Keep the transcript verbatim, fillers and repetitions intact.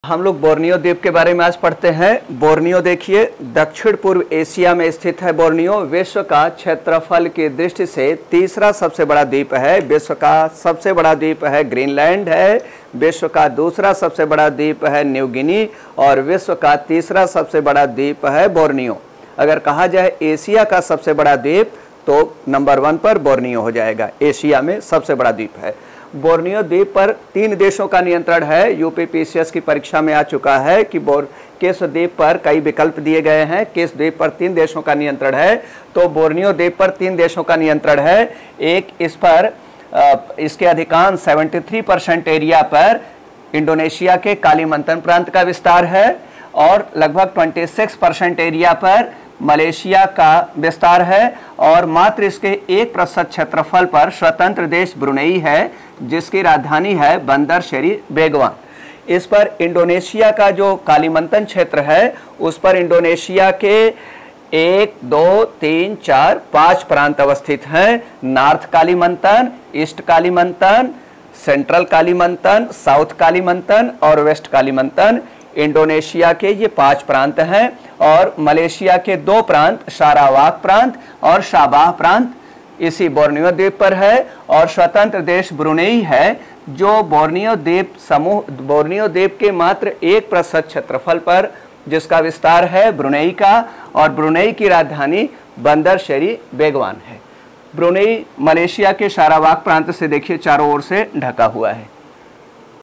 हम लोग बोर्नियो द्वीप के बारे में आज पढ़ते हैं। बोर्नियो देखिए, दक्षिण पूर्व एशिया में स्थित है। बोर्नियो विश्व का क्षेत्रफल की दृष्टि से तीसरा सबसे बड़ा द्वीप है। विश्व का सबसे बड़ा द्वीप है ग्रीनलैंड है। विश्व का दूसरा सबसे बड़ा द्वीप है न्यू गिनी और विश्व का तीसरा सबसे बड़ा द्वीप है बोर्नियो। अगर कहा जाए एशिया का सबसे बड़ा द्वीप तो नंबर वन पर बोर्नियो हो जाएगा। एशिया में सबसे बड़ा द्वीप है। बोर्नियो द्वीप पर तीन देशों का नियंत्रण है। यूपी पीसीएस की परीक्षा में आ चुका है कि बोर किस द्वीप पर कई विकल्प दिए गए हैं, किस द्वीप पर तीन देशों का नियंत्रण है। तो बोर्नियो द्वीप पर तीन देशों का नियंत्रण है। एक, इस पर इसके अधिकांश तिहत्तर परसेंट एरिया पर इंडोनेशिया के कालीमंतन प्रांत का विस्तार है और लगभग छब्बीस परसेंट एरिया पर मलेशिया का विस्तार है और मात्र इसके एक प्रतिशत क्षेत्रफल पर स्वतंत्र देश ब्रुनेई है, जिसकी राजधानी है बंदर शेरी बेगवान। इस पर इंडोनेशिया का जो कालीमंतन क्षेत्र है उस पर इंडोनेशिया के एक दो तीन चार पाँच प्रांत अवस्थित हैं। North Kalimantan, east Kalimantan, central Kalimantan, south Kalimantan और वेस्ट कालीमंतन इंडोनेशिया के ये पांच प्रांत हैं। और मलेशिया के दो प्रांत सारावाक प्रांत और शाबाह प्रांत इसी बोर्नियो द्वीप पर है। और स्वतंत्र देश ब्रुनेई है जो बोर्नियो द्वीप समूह बोर्नियो द्वीप के मात्र एक प्रतिशत क्षेत्रफल पर जिसका विस्तार है ब्रुनेई का, और ब्रुनेई की राजधानी बंदर शेरी बेगवान है। ब्रुनेई मलेशिया के सारावाक प्रांत से देखिए चारों ओर से ढका हुआ है।